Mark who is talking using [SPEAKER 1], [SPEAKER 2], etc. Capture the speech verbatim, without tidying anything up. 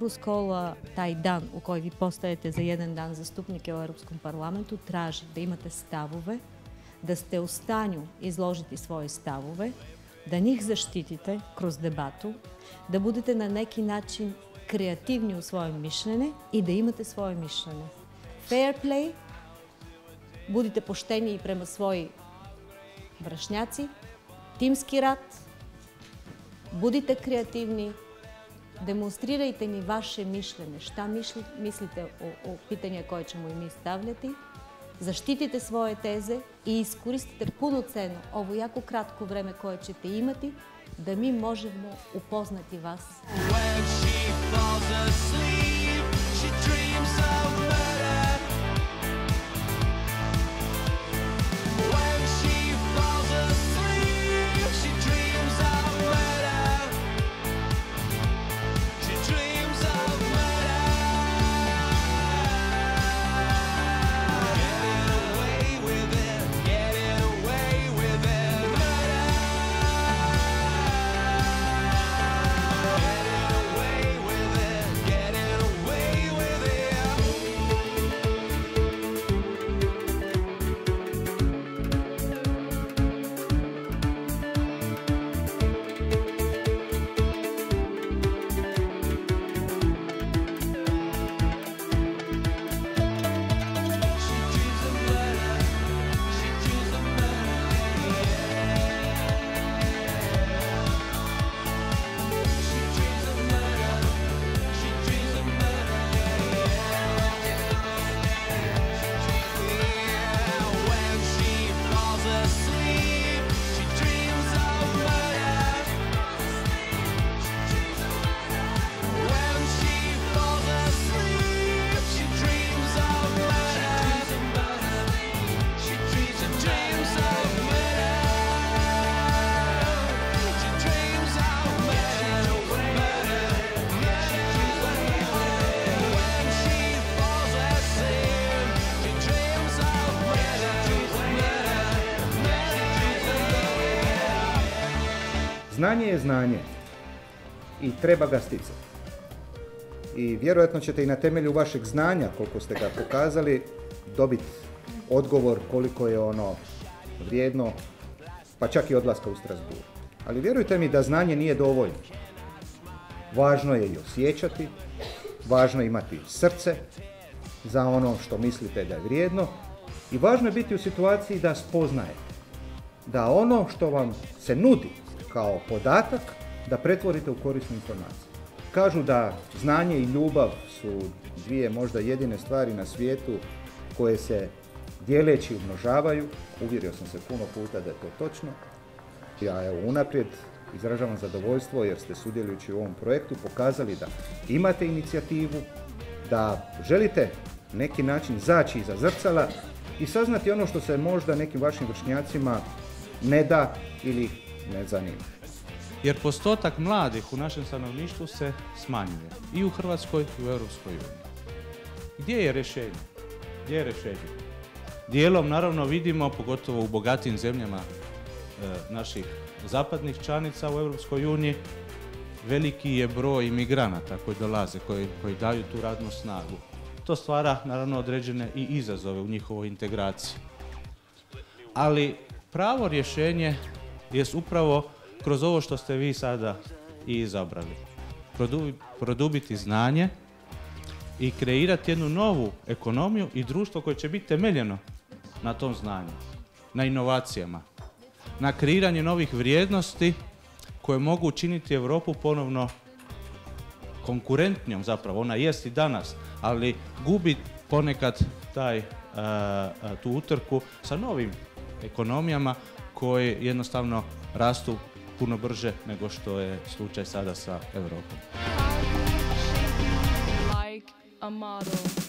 [SPEAKER 1] Euroskola, taj dan u koji vi postajete za jedan dan zastupnike u Europskom parlamentu, traži da imate stavove, da ste u stanju izložiti svoje stavove, da njih zaštitite kroz debatu, da budete na neki način kreativni u svojem mišljenju i da imate svoje mišljenje. Fair play, budite pošteni prema svoji vršnjaci, timski rad, budite kreativni, demonstrirajte mi vaše mišljenje, šta mislite o, o pitanje koje ćemo i mi stavljati, zaštitite svoje teze i iskoristite puno cenu ovo jako kratko vreme koje ćete imati da mi možemo upoznati vas.
[SPEAKER 2] Znanje je znanje i treba ga sticati. I vjerojatno ćete i na temelju vašeg znanja, koliko ste ga pokazali, dobiti odgovor koliko je ono vrijedno, pa čak i odlaska u Strasbourg. Ali vjerujte mi da znanje nije dovoljno. Važno je i osjećati, važno je imati srce za ono što mislite da je vrijedno i važno je biti u situaciji da spoznajete da ono što vam se nudi kao podatak, da pretvorite u korisnu informaciju. Kažu da znanje i ljubav su dvije možda jedine stvari na svijetu koje se dijeleći umnožavaju. Uvjerio sam se puno puta da je to točno. Ja evo unaprijed izražavam zadovoljstvo jer ste sudjelujući u ovom projektu pokazali da imate inicijativu, da želite neki način zaći iza zrcala i saznati ono što se možda nekim vašim vršnjacima ne da ili ne zanima.
[SPEAKER 3] Jer postotak mladih u našem stanovništvu se smanjuje. I u Hrvatskoj i u Europskoj uniji. Gdje je rješenje? Gdje je rješenje? Dijelom naravno vidimo, pogotovo u bogatijim zemljama e, naših zapadnih članica u Europskoj uniji, veliki je broj imigranata koji dolaze, koji, koji daju tu radnu snagu. To stvara naravno određene i izazove u njihovoj integraciji. Ali pravo rješenje je upravo kroz ovo što ste vi sada i izabrali. Produbiti znanje i kreirati jednu novu ekonomiju i društvo koje će biti temeljeno na tom znanju, na inovacijama, na kreiranju novih vrijednosti koje mogu učiniti Europu ponovno konkurentnijom zapravo. Ona jest i danas, ali gubi ponekad taj, uh, uh, tu utrku sa novim ekonomijama koje jednostavno rastu puno brže nego što je slučaj sada sa Europom.
[SPEAKER 4] Like a model.